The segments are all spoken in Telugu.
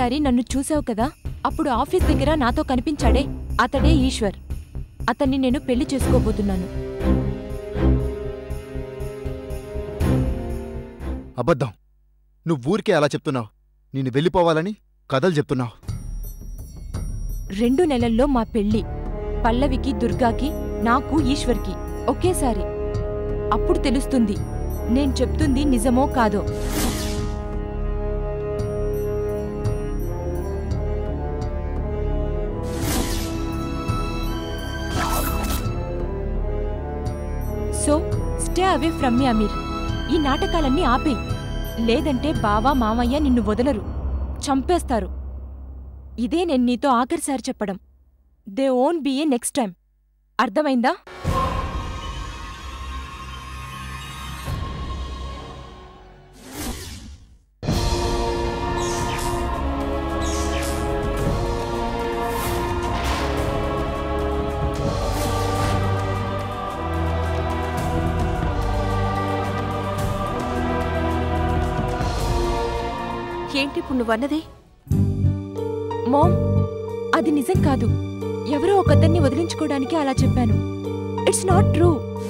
ఒకసారి నన్ను చూసావు కదా, అప్పుడు ఆఫీస్ దగ్గర నాతో కనిపించాడే, అతడే ఈశ్వర్. అతన్ని నేను పెళ్లి చేసుకోబోతున్నాను. అబద్ధం. నువ్వూరికే అలా చెప్తున్నావు. నేను వెళ్ళిపోవాలని కథలు చెప్తున్నావు. 2 నెలల్లో మా పెళ్లి. పల్లవికి, దుర్గాకి, నాకు, ఈశ్వర్కి ఒకేసారి. అప్పుడు తెలుస్తుంది నేను చెప్తుంది నిజమో కాదో. So stay away from me Amir. ఈ నాటకాలన్నీ ఆపేయి. లేదంటే బావా మామయ్య నిన్ను వదలరు, చంపేస్తారు. ఇదే నేను నీతో ఆఖరిసారి చెప్పడం. There won't be a next time. అర్థమైందా? ఏంటి ఇప్పుడు నువ్వన్నది? మామ్, అది నిజం కాదు. ఎవరో ఒకతన్ని వదిలించుకోవడానికి అలా చెప్పాను. It's not true.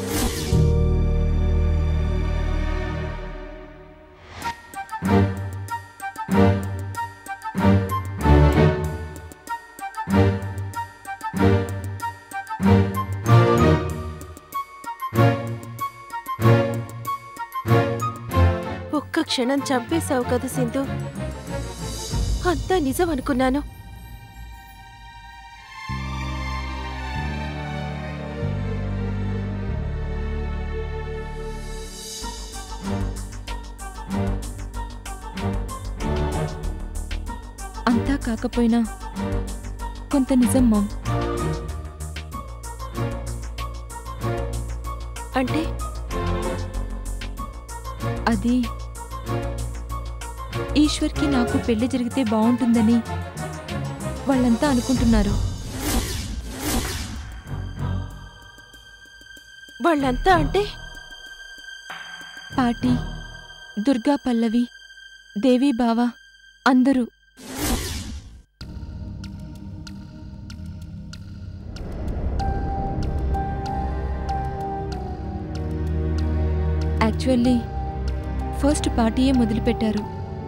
ఒక్క క్షణం చంపేశావు కదా సింధు. అంతా నిజం అనుకున్నాను. అంతా కాకపోయినా కొంత నిజం మామ్. అంటే అది ఈశ్వర్కి నాకు పెళ్లి జరిగితే బాగుంటుందని వాళ్ళంతా అనుకుంటున్నారు. వాళ్ళంతా అంటే పాటి, దుర్గా, పల్లవి, దేవి, బావ అందరూ. యాక్చువల్లీ ఫస్ట్ పార్టీయే మొదలుపెట్టారు.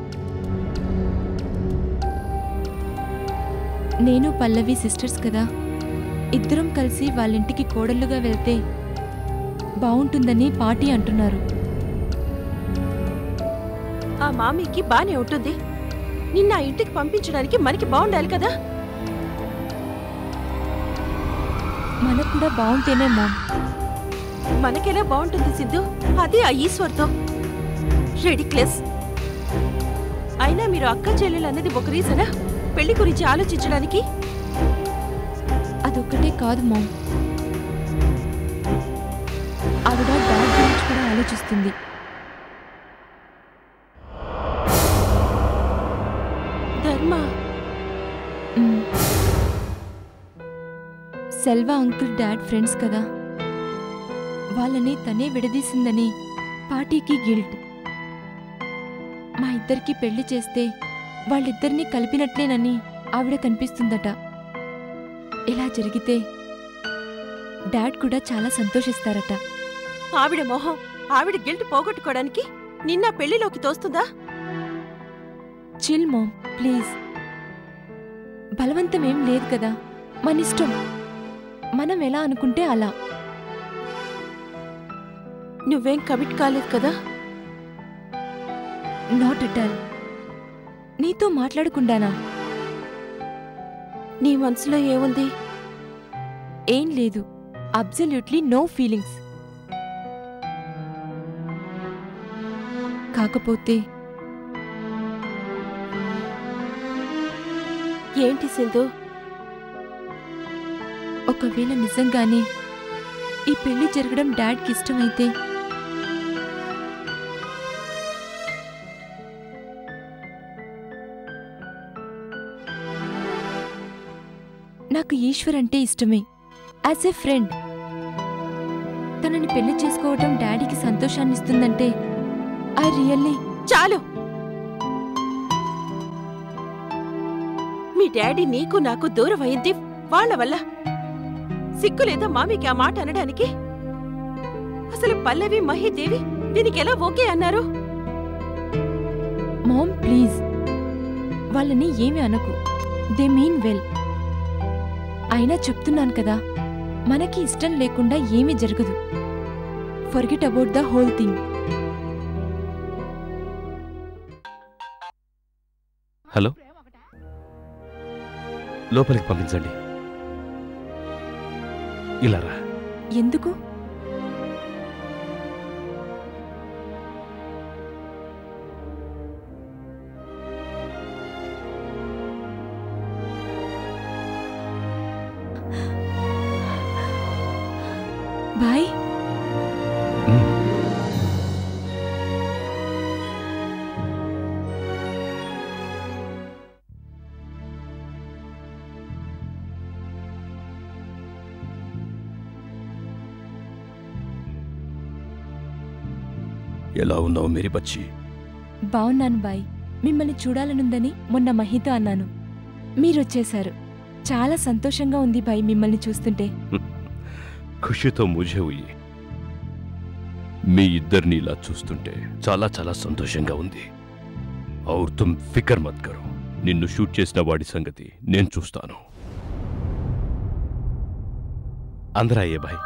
నేను పల్లవి సిస్టర్స్ కదా, ఇద్దరం కలిసి వాళ్ళింటికి కోడళ్ళుగా వెళ్తే బావుంటుందని పార్టీ అంటున్నారు. ఆ మామీకి బానే ఉంటుంది. నిన్న ఆ ఇంటికి పంపించడానికి మనకి బాగుండాలి కదా. మనకు కూడా బాగుంటేనే మామ్. మనకెలా బాగుంటుంది సిద్ధు? అది ఆ ఈశ్వర్తో. రెడిక్లెస్. అయినా మీరు అక్క చెల్లెలు అన్నది ఒక రీజనా పెళ్లి గురించి ఆలోచించడానికి? అదొక్కటే కాదు మామ్, ఆవిడ డాడ్ గురించి కూడా ఆలోచిస్తుంది. ధర్మ సెల్వా అంకుల్ డాడ్ ఫ్రెండ్స్ కదా, వాళ్ళని తనే విడదీసిందని పార్టీకి గిల్ట్. మా ఇద్దరికి పెళ్లి చేస్తే వాళ్ళిద్దరినీ కలిపినట్లేనని ఆవిడ కనిపిస్తుందట. ఇలా జరిగితే డాడ్ కూడా చాలా సంతోషిస్తారట. ఆవిడ మొహం, ఆవిడ గిల్ట్ పోగొట్టుకోవడానికి నిన్న పెళ్లిలోకి తోస్తుందా? Chill mom, please. బలవంతమేం లేదు కదా, మనిష్టం. మనం ఎలా అనుకుంటే అలా. నువ్వేం కమిట్ కాలేదు కదా? Not at all. నీతో మాట్లాడకుండానా? నీ మనసులో ఏముంది? ఏం లేదు. Absolutely no feelings. కాకపోతే ఏంటి సింధు? ఒకవేళ నిజంగానే ఈ పెళ్లి జరగడం డాడ్కి ఇష్టమైతే నాకు ఈశ్వర్ అంటే ఇష్టమే. యాజ్ ఏ ఫ్రెండ్ తనని పెళ్లి చేసుకోవటం డాడీకి సంతోషాన్నిస్తుందంటే ఐ రియల్లీ. చాలు. మీ డాడీ నీకు నాకు దూరం అయింది వాళ్ళ వల్ల. సిగ్గులేదా మామికి ఆ మాట అనడానికి? అసలు పల్లవి మహిదేవి దీనికెలా ఓకే అన్నారు? మామ్ ప్లీజ్, వాళ్ళని ఏమీ అనకు. They mean well. అయినా చెప్తున్నాను కదా, మనకి ఇష్టం లేకుండా ఏమీ జరగదు. Forget about the whole thing. Hello, లోపలికి పంపించండి. ఇలా రా. ఎందుకు? బాయ్. ఎలా ఉన్నావు మేరీ బచ్చి? బావున్నాను బాయ్. మిమ్మల్ని చూడాలనుందని మొన్న మహితో అన్నాను. మీరొచ్చేశారు. చాలా సంతోషంగా ఉంది బాయ్ మిమ్మల్ని చూస్తుంటే. ఖుషితో ముझे हुई. మీ ఇద్దరిని ఇలా చూస్తుంటే చాలా చాలా సంతోషంగా ఉంది. ఔర్ తుమ్ ఫికర్ మత్ కరో. నిన్ను షూట్ చేసిన వాడి సంగతి నేను చూస్తాను. అందరూ అయ్యే భాయ్.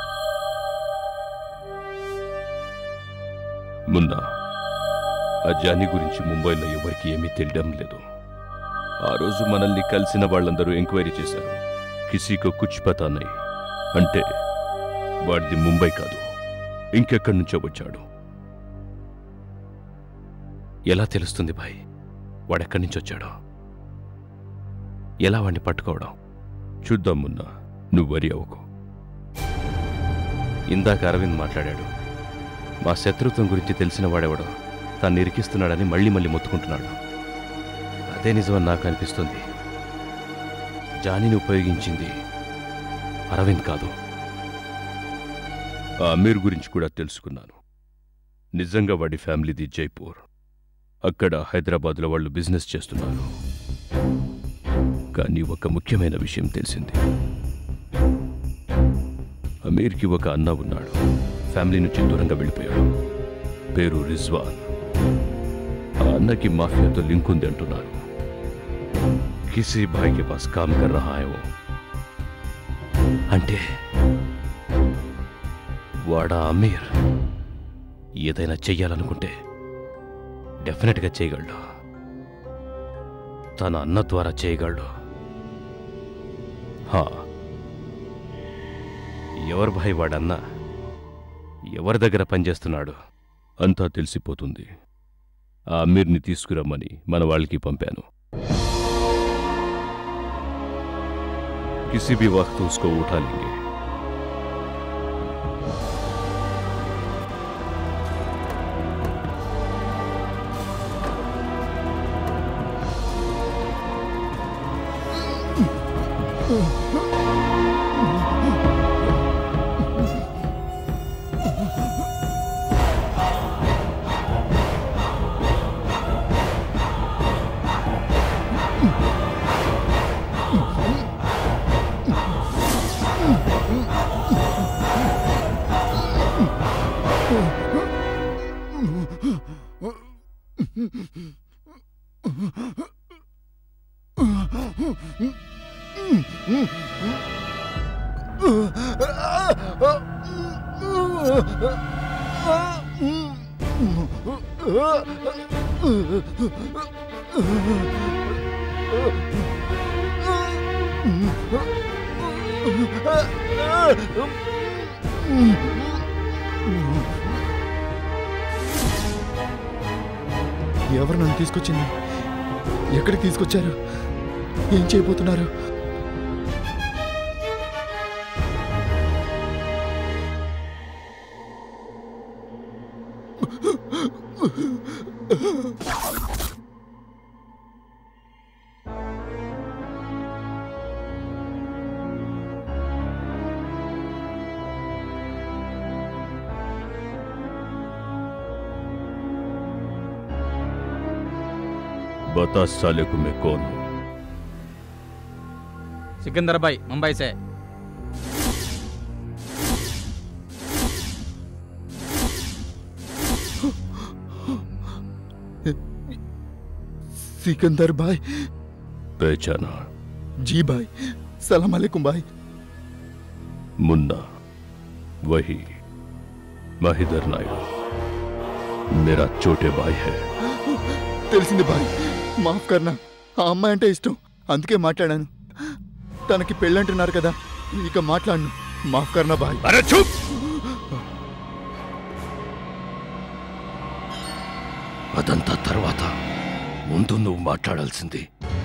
మున్నా, ఆ జానీ గురించి ముంబైలో ఎవరికి ఏమీ తెలియడం లేదు. ఆ రోజు మనల్ని కలిసిన వాళ్ళందరూ ఎంక్వైరీ చేశారు. కిసీకో కుచ్ పతా నహీ. అంటే వాడిది ముంబై కాదు, ఇంకెక్కడి నుంచో వచ్చాడు. ఎలా తెలుస్తుంది భాయ్ వాడెక్కడి నుంచి వచ్చాడో? ఎలా వాడిని పట్టుకోవడం? చూద్దాం మున్నా, నువ్వు వరి అవ్వకు. ఇందాక అరవింద్ మాట్లాడాడు. మా శత్రుత్వం గురించి తెలిసిన వాడెవడో తాను నిరికిస్తున్నాడని మళ్ళీ మళ్ళీ మొత్తుకుంటున్నాడు. అదే నిజమని నాకు అనిపిస్తుంది. జానీని ఉపయోగించింది అరవింద్ కాదు. ఆ అమీర్ గురించి కూడా తెలుసుకున్నాను. నిజంగా వాడి ఫ్యామిలీది జైపూర్. అక్కడ హైదరాబాద్లో వాళ్ళు బిజినెస్ చేస్తున్నారు. కానీ ఒక ముఖ్యమైన విషయం తెలిసింది. అమీర్కి ఒక అన్న ఉన్నాడు. ఫ్యామిలీ నుంచి దూరంగా వెళ్ళిపోయాడు. పేరు రిజ్వాన్. ఆ అన్నకి మాఫియాతో లింక్ ఉంది అంటున్నారు. కిసీ భాయ్ కే పాస్ కామ్ కర్ రహా హై వో. అంటే వాడా అమీర్ ఏదైనా చెయ్యాలనుకుంటే డెఫినెట్గా చేయగలడు. తన అన్న ద్వారా చేయగలడు. ఎవరు భాయ్ వాడన్నా, ఎవరి దగ్గర పనిచేస్తున్నాడు అంతా తెలిసిపోతుంది. ఆ అమీర్ని తీసుకురమ్మని మన వాళ్ళకి పంపాను. కిసీ భీ వక్త్ ఉస్కో ఉఠా లేంగే. ఎవరు నన్ను తీసుకొచ్చింది? ఎక్కడికి తీసుకొచ్చారు? ఏం చేయబోతున్నారు? बता साले को मैं कौन हूं? सिकंदर भाई मुंबई से। सिकंदर भाई। पहचाना? जी भाई। सलाम अलैकुम भाई। मुन्ना, वही महिदर नायडू, मेरा छोटे भाई है। తెలిసింది భాయ్, మాఫ్ కర్నా. ఆ అమ్మాయి అంటే ఇష్టం, అందుకే మాట్లాడాను. తనకి పెళ్ళంటున్నారు కదా, ఇక మాట్లాడను. మాఫ్ కర్నా భాయ్. అరే చూప్. అదంతా తర్వాత. ముందు నువ్వు మాట్లాడాల్సింది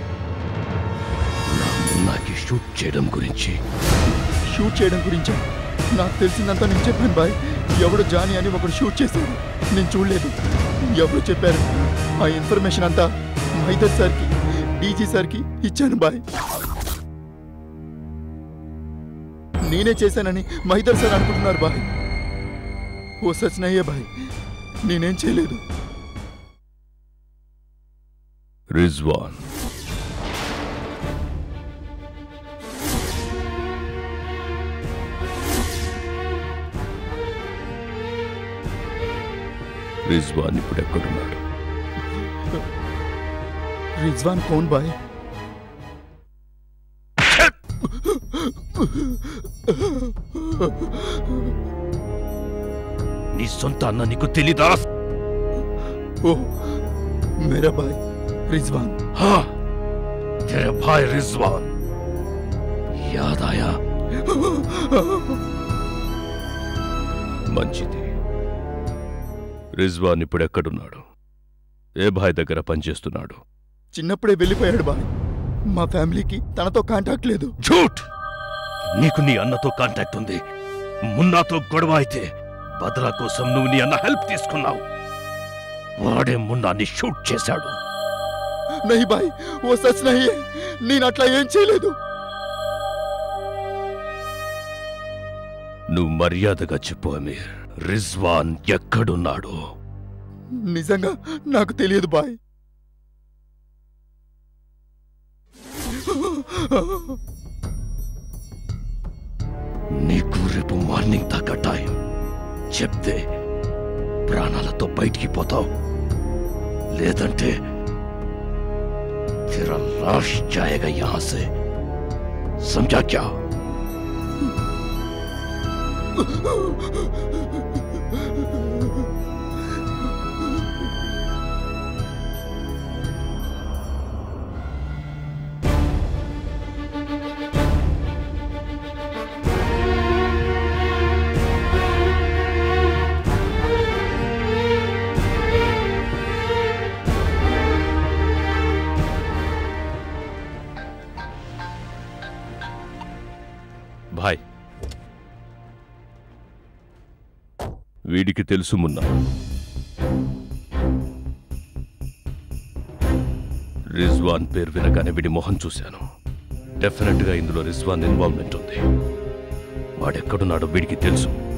నా మున్నాకి షూట్ చేయడం గురించి. షూట్ చేయడం గురించా? నాకు తెలిసిందంతా నేను చెప్పాను బాయ్. ఎవడు జానీ అని ఒకడు షూట్ చేశాడు, నేను చూడలేదు. ఎవరు చెప్పారు? ఆ ఇన్ఫర్మేషన్ అంతా మైదర్ సార్కి, డీజీ సార్కి ఇచ్చాను బాయ్. నేనే చేశానని మైదర్ సార్ అనుకుంటున్నారు బాయ్. ఓ సచ్ నయ్యే బాయ్, నేనేం చేయలేదు. रिजवान, रिजवान ఇప్పుడు ఎక్కడున్నాడు? रिजवान कौन भाई? నీ సొంత అన్న నీకు తెలీదా? ओ मेरा भाई रिजवान। हाँ, तेरा भाई रिजवान। याद आया? మంచిది. రిజ్వాన్ ఇప్పుడు ఎక్కడున్నాడు? ఏ భాయ్ దగ్గర పనిచేస్తున్నాడు? చిన్నప్పుడే వెళ్ళిపోయాడు బాయ్. మా ఫ్యామిలీకి తనతో కాంటాక్ట్ లేదు. ఝూట్! నీకు నీ అన్నతో కాంటాక్ట్ ఉంది. మున్నాతో గొడవ అయితే బదలా కోసం నువ్వు నీ అన్న హెల్ప్ తీసుకున్నావు. వాడే మున్నాని షూట్ చేశాడు. नहीं भाई, वो सच नहीं है. నేను అట్లా ఏం చేయలేదు. నువ్వు మర్యాదగా చెప్పు అమీర్, రిజ్వాన్ ఎక్కడున్నాడు? నిజంగా నాకు తెలియదు బాయ్. నీకు రేపు మార్నింగ్ దాకా టైం. చెప్తే ప్రాణాలతో బయటికి పోతావు, లేదంటే तेरा लाश जाएगा यहां से. समझा क्या? భాయ్, వీడికి తెలుసు మున్నా. రిజ్వాన్ పేరు వినగానే వీడి మొహం చూశాను. డెఫినెట్గా ఇందులో రిజ్వాన్ ఇన్వాల్వ్మెంట్ ఉంది. వాడెక్కడున్నాడో వీడికి తెలుసు.